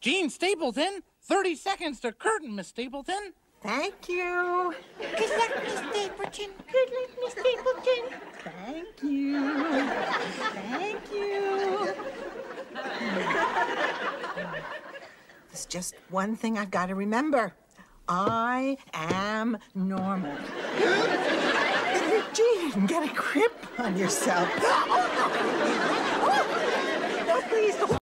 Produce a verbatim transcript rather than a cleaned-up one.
Gene Stapleton, thirty seconds to curtain, Miss Stapleton. Thank you. Good luck, Miss Stapleton. Good luck, Miss Stapleton. Thank you. Thank you. There's just one thing I've got to remember. I am normal. Gene, get a grip on yourself. Oh, no. Oh, no, please don't.